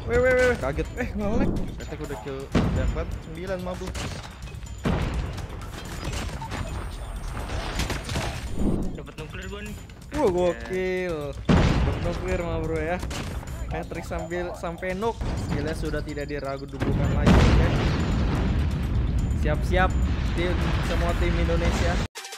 Weh, kaget. Nge-lag. Ketek udah kill dapat 9 mah, Bro. Dapat nuklir gua nih. Gokil. Dapat nuklir mah, Bro ya. Patrick sampai nuk. Skillnya sudah tidak diragukan lagi, oke. Siap-siap tim semua tim Indonesia.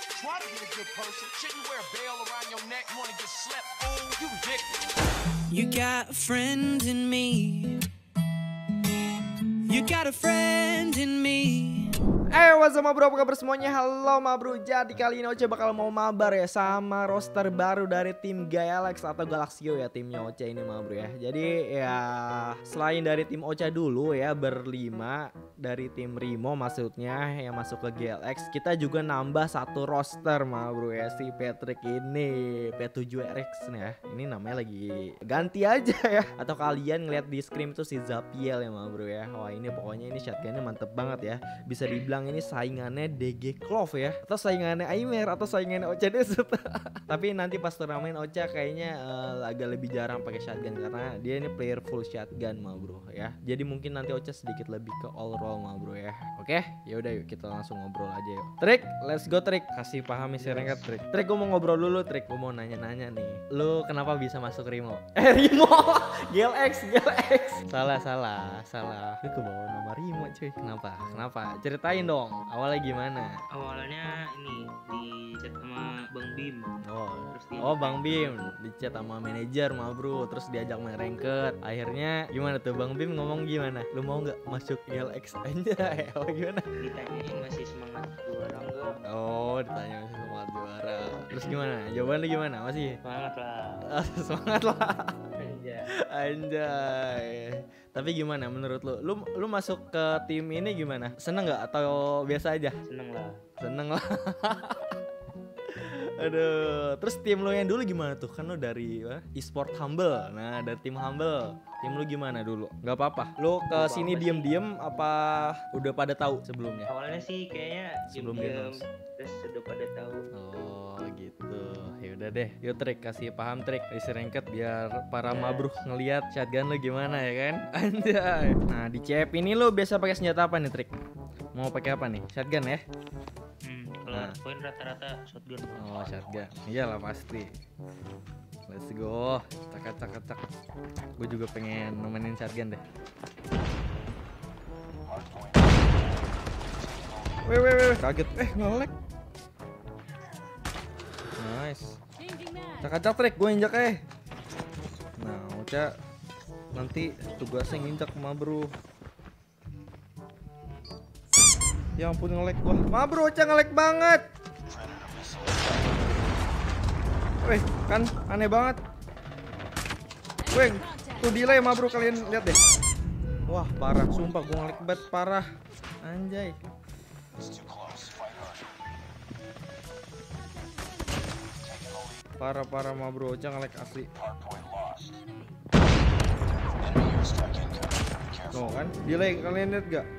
You got a friend in me. You got a friend in me. What's up, Bro? Apa kabar semuanya? Halo, Bro. Jadi kali ini Oce bakal mau mabar ya sama roster baru dari tim Galax atau Galaxio ya, timnya Oce ini, Bro ya. Jadi ya selain dari tim Oce dulu ya berlima dari tim Rimo maksudnya yang masuk ke Galax, kita juga nambah satu roster, Bro ya, si Patrick ini P7RX nih ya. Ini namanya lagi ganti aja ya. Atau kalian ngeliat di screen tuh si Zapiel ya, Bro ya. Wah, ini pokoknya ini shotgunnya mantep banget ya. Bisa dibilang ini saingannya DG Clove ya, atau saingannya Aimer, atau saingannya Ocha Desut. Tapi nanti pas turnamen Ocha kayaknya agak lebih jarang pakai shotgun karena dia ini player full shotgun, Bro ya. Jadi mungkin nanti Ocha sedikit lebih ke all roll, Bro ya. Oke, yaudah yuk kita langsung ngobrol aja yuk. Trik, let's go Trik. Kasih paham isi rengket Trik. Trik, gue mau ngobrol dulu Trik. Gue mau nanya-nanya nih. Lu kenapa bisa masuk Rimo? Rimo, Galax. Salah. Lu kebawa nama Rimo cuy. Kenapa? Ceritain dong, awalnya gimana? Awalnya ini di chat sama Bang Bim. Bang Bim di chat sama manajer, Bro. Terus diajak main ranked. Akhirnya gimana tuh Bang Bim ngomong gimana? Lu mau nggak masuk Galax aja? Gimana? Ditanyain masih semangat juara enggak? Ditanya masih semangat juara. Terus gimana? Jawaban lu gimana? Masih? Semangat lah. Semangat lah. Anjay. Tapi gimana menurut lu masuk ke tim ini gimana? Seneng nggak atau biasa aja? Seneng lah. Aduh, terus tim lu yang dulu gimana tuh? Kan lu dari e-sport Humble. Nah, dari tim Humble. Tim lu gimana dulu? Gak apa-apa. Lu ke sini diem-diem apa udah pada tahu sebelumnya? Awalnya sih kayaknya sebelum diem, terus udah pada tahu. Oh, gitu. Ya udah deh. Yuk Trik, kasih paham Trik isi ranked biar para mabruh ngelihat shotgun lu gimana ya kan? Anjay. Nah, di CF ini lu biasa pakai senjata apa nih, Trik? Mau pakai apa nih? Shotgun ya? Kalau poin rata-rata shotgun. Oh, shotgun. Iyalah pasti. Let's go. Cak. Gue juga pengen nemenin shotgun deh. Weh, kaget. Nge-lag. Nice. Cak Trik, gue injak Nah, Ocha nanti tugasnya nginjak Bro. Ya ampun, nge-lag gua. Bro, Ocha nge-lag banget. Weh, kan aneh banget. Weh, tuh delay Bro, kalian lihat deh. Wah, parah, sumpah gua nge-lag banget parah. Anjay. Parah Bro, Ocha nge-lag asli. Tuh kan, delay, kalian lihat gak?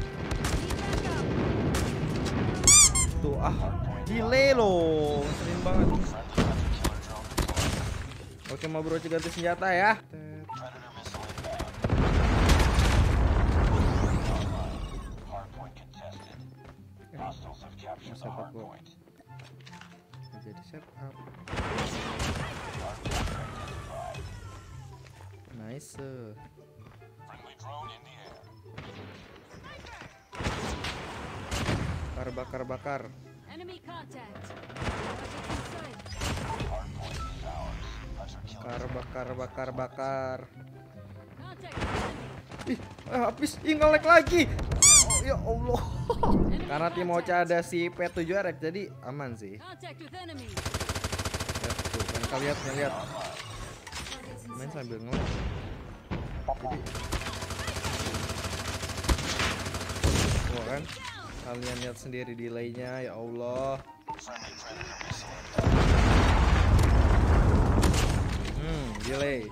Tuh delay loh, ngeselin banget. Oke, Bro, ganti senjata ya. Setup gua. Jadi setup. Nice. Bakar. Bakar. Habis nge-lag lagi. Oh, ya Allah. Karena tim Ocha ada si P7RX jadi aman sih. Ya, tuh kan kalian lihat. Main sambil nge-lag. Tuh kan. Kalian lihat sendiri delaynya, ya Allah. Delay.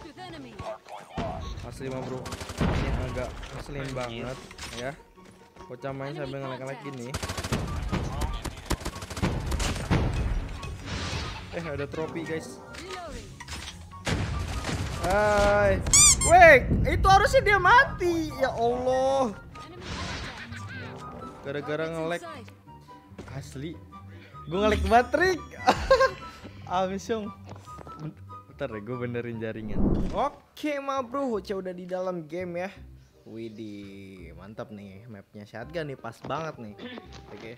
Asli Bro. Ini agak ngeselin banget ya. Ocha main sambil nge-lag gini. Ada trofi guys. Hai. Weh, itu harusnya dia mati. Ya Allah. Gara-gara nge-lag. Asli. Gue nge-lag banget, Trik. Abis yung. Bentar deh, gue benerin jaringan. Oke, ma bro, Hoce udah di dalam game ya. Widih, mantap nih. Mapnya shotgun nih, pas banget nih. Oke.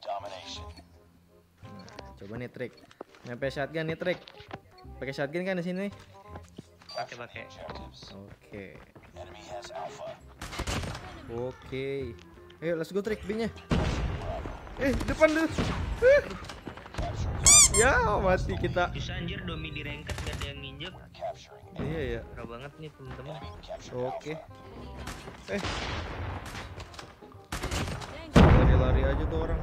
Nah, coba nih Trik. Mapnya shotgun nih Trik. Pakai shotgun kan di sini? Pakai. Oke. Oke. Ayo, let's go Trik, B-nya. Depan lu. Ya, mati kita. Bisa anjir domi di ranked gak ada yang nginjek. Iya ya. Parah banget nih teman-teman. Oke. Lari-lari aja tuh orang.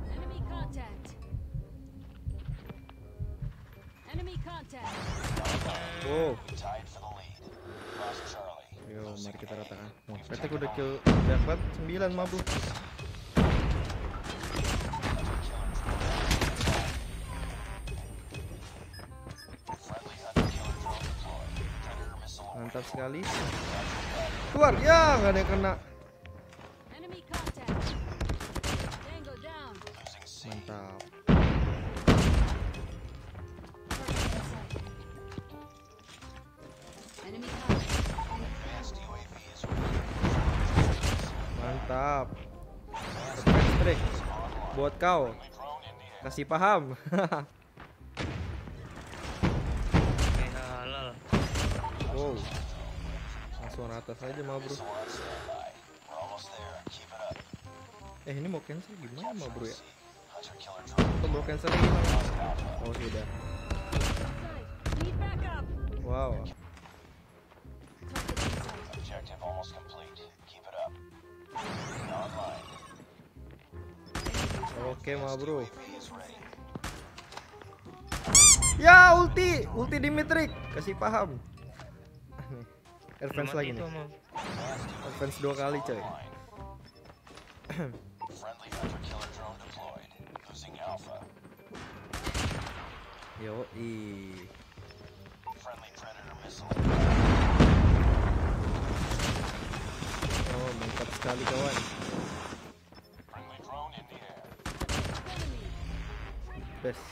Wow. Yo, mari kita ratakan. Oh, Petek udah kill dapat 9 ma bro. Mantap sekali. Keluar ya, nggak ada yang kena. Mantap. Mantap. Trik buat kau. Kasih paham. Halal. Wow. Langsung atas aja ma bro. Ini mau cancel gimana ma bro ya? Atau mau cancel gimana? Oh sudah. Wow. Oke ma bro. Ya ulti Dimitrik, kasih paham. Advance lagi nih. Advance 2 kali coy. Yo Oh mantap sekali kawan. Best.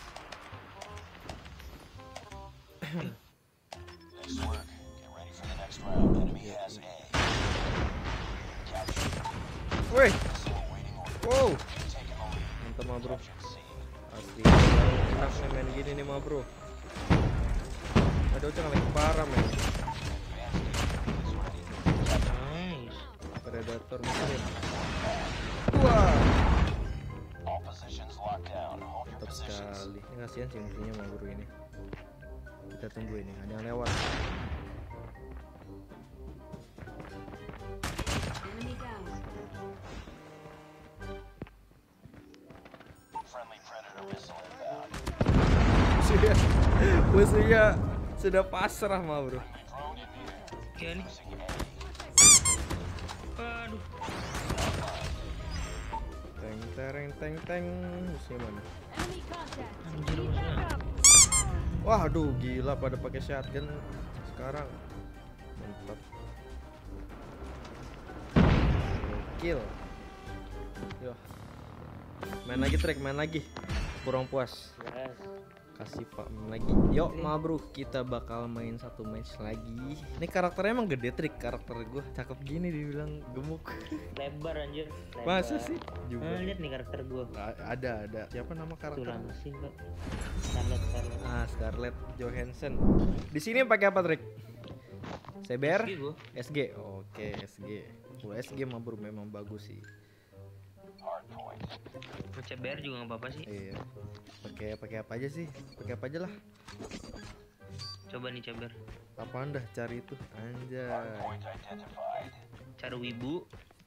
Woi. Wow. Mantap ma bro. Asli enak nih main gini nih ma bro. Ada ucap lagi parah men. Nice. Predator muslim. Wah. Mantap sekali. Ini kasihan sih musuhnya ma bro ini. Kita tunggu ini, ada yang lewat. Musuhnya sudah pasrah ma bro. Ya nih. Aduh. Teng. Musuhnya mana? Anjir musuhnya. Wah, aduh gila pada pakai shotgun sekarang. Mantap. Kill. Yo. Main lagi Trik, main lagi. Kurang puas. Kasih pak lagi. Yuk ma bro, kita bakal main satu match lagi. Ini karakternya emang gede Trik, karakter gue cakep gini dibilang gemuk. Lebar anjir. Lebar. Masa sih? Juga. Lihat nih karakter gue. Ada. Siapa nama karakter? Sih Mbak. Scarlett. Scarlett Johansson. Di sini pakai apa Trik? CBR? SG. Oke, SG. SG ma bro memang bagus sih. CBR juga nggak apa-apa sih. Iya. Pakai apa aja sih? Pakai apa aja lah. Coba nih CBR. Apaan dah cari itu? Anjay. Cari wibu.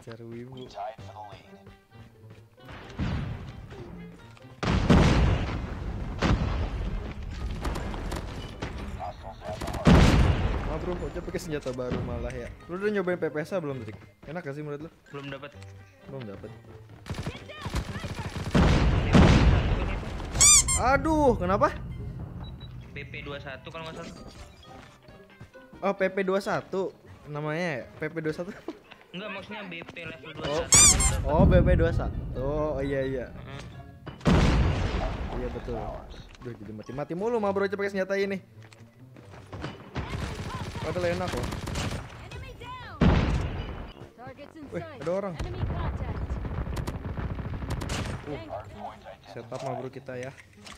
Ma bro, udah pakai senjata baru malah ya. Lu udah nyobain PPSA belum Trik? Enak gak sih menurut lu? Belum dapat. Aduh, kenapa? PP 21 kalau nggak salah. Oh, PP 21. namanya ya? PP21. Enggak, maksudnya BP level 21. Oh, BP21. Oh, iya. Iya betul. Duh, jadi mati-mati mulu mah bro pakai senjata ini. Padahal enak loh. Wih, ada orang. Setup mah bro kita ya.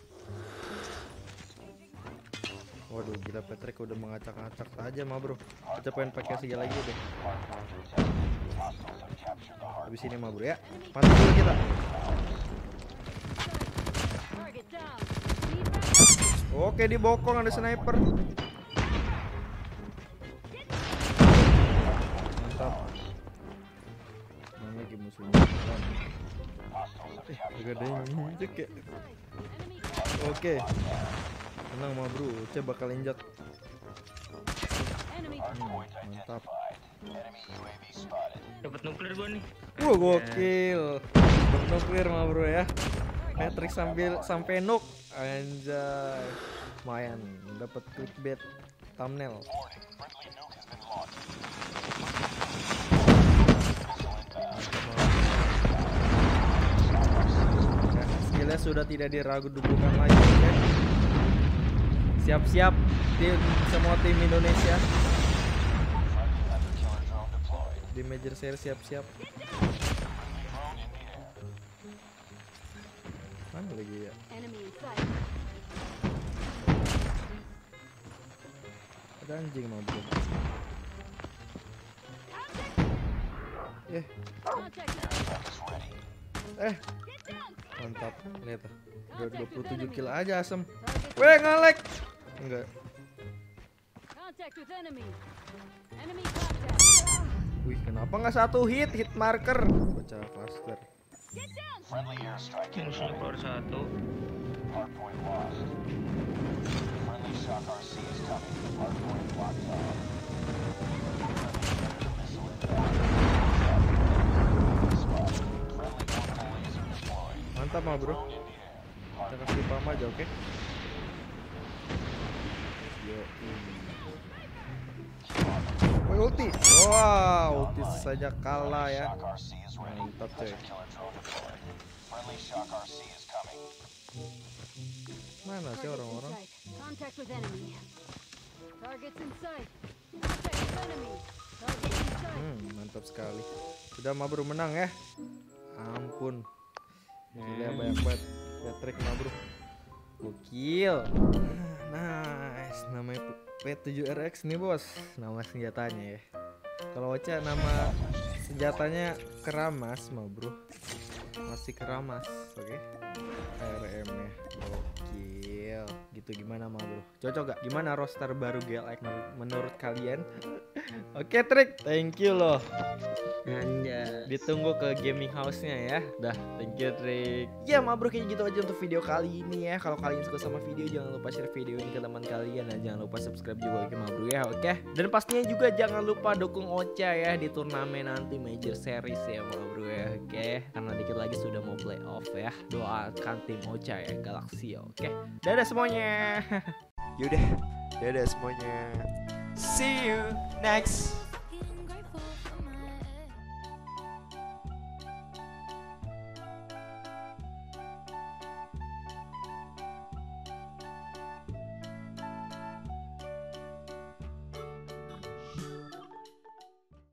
Waduh, gila Patrick udah mengacak-acak saja mah bro. Kita pengen pakai senjata lagi deh. Habis ini mah bro ya. Mati dulu kita. Oke, dibokong ada sniper. Mantap. Mana lagi musuhnya? Agak ada yang injek ya. Oke. Tenang mah bro, coba bakal injak. Mantap. Dapat nuklir gua nih. Gokil. Dapat nuklir mah bro ya. Patrick sampai nuk. Anjay. Lumayan dapat clickbait thumbnail. Ya, skillnya sudah tidak diragukan lagi ya. Siap-siap semua tim Indonesia di Major Series, siap-siap. Mana lagi ya? Ada anjing mah bro. Mantap. Lihat tuh. Udah 27 kill aja asem. Weh, ngalek. Enggak. Wih, kenapa nggak satu hit marker? Baca cluster. Musuhnya keluar satu. Mantap mah bro. Kita kasih pam aja, oke? Yo. Woi, ulti. Wow, ulti saja kalah ya. Mantap coy. Mana sih orang-orang? Mantap sekali. Sudah mah bro menang ya. Ampun. Gila banyak banget. Patrick mah bro. Gokil. Nice. Namanya P7RX nih bos. Nama senjatanya ya. Kalau Ocha nama senjatanya keramas mah bro. Masih keramas, oke? ARM nya. Gokil. Gitu gimana mah bro? Cocok gak? Gimana roster baru GLX menurut kalian? Oke Trik, thank you loh. Anjay. Ditunggu ke gaming house-nya ya. Dah, thank you Trik. Ya mah bro, kayak gitu aja untuk video kali ini ya. Kalau kalian suka sama video, jangan lupa share video ini ke teman kalian. Dan jangan lupa subscribe juga ke Mabru ya, oke? Dan pastinya juga jangan lupa dukung Ocha ya di turnamen nanti Major Series ya Mabru ya, oke? Karena dikit lagi sudah mau playoff ya. Doakan tim Ocha ya, Galaxy, oke? Dadah semuanya. Yaudah, dadah semuanya. See you next